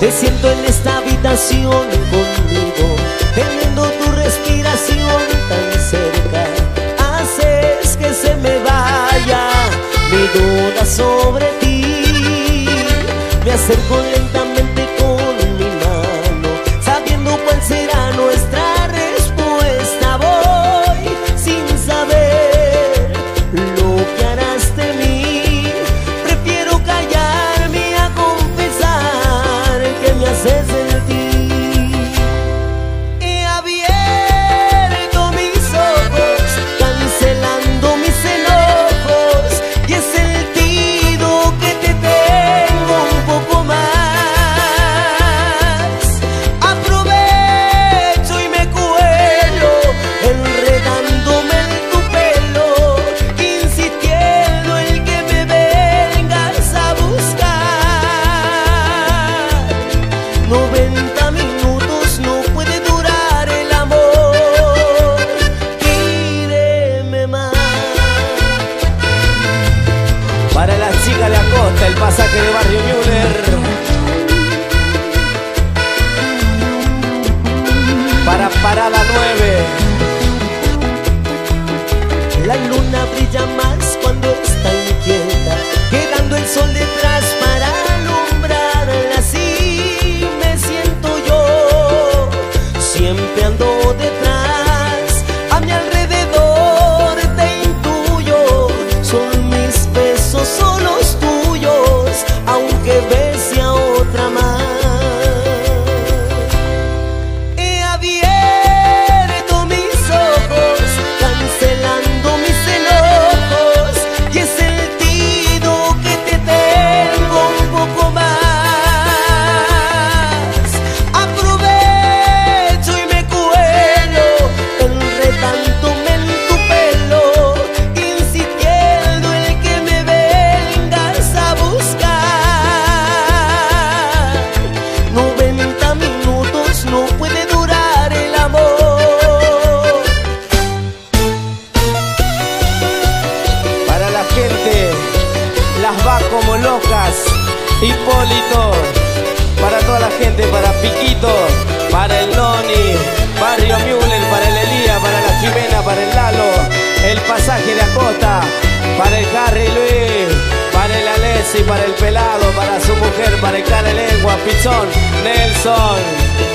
Te siento en esta habitación conmigo, teniendo tu respiración tan cerca. Haces que se me vaya mi duda sobre ti. Me acerco lentamente con mi mano, sabiendo cuál será nuestra respuesta. Voy sin saber lo que harás de mí. Prefiero callarme a confesar que me haces sentir. He abierto mis ojos, cancelando mis enojos, y he sentido que te tengo un poco más. Aprovecho y me cuelo, enredándome en tu pelo, insistiendo en que me vengas a buscar. 90 minutos no puede durar el amor, quíreme más. Para la chica de Acosta, el pasaje de Barrio Müller. Para Parada 9. La luna brilla más cuando está inquieta, quedando el sol detrás para alumbrarla. Así me siento yo, siempre ando detrás. A mi alrededor te intuyo, son mis besos, son los tuyos, aunque bese a otra más. He abierto mis ojos, cancelando mis enojos, y he sentido que te tengo un poco más. Aprovecho y me cuelo, enredándome en tu pelo, insistiendo en que me vengas a buscar. 90 minutos no puede durar el amor. Para la gente, las va como locas, Hipólito. Para toda la gente, para Piquito, para el Noni, Barrio Müller, para el Elías, para la Jimena, para el Lalo, el pasaje de Acosta, para el Harry Luis, para el Alessi, para el Pelado, para su mujer, para el Cane Lengua, Pichón, Nelson.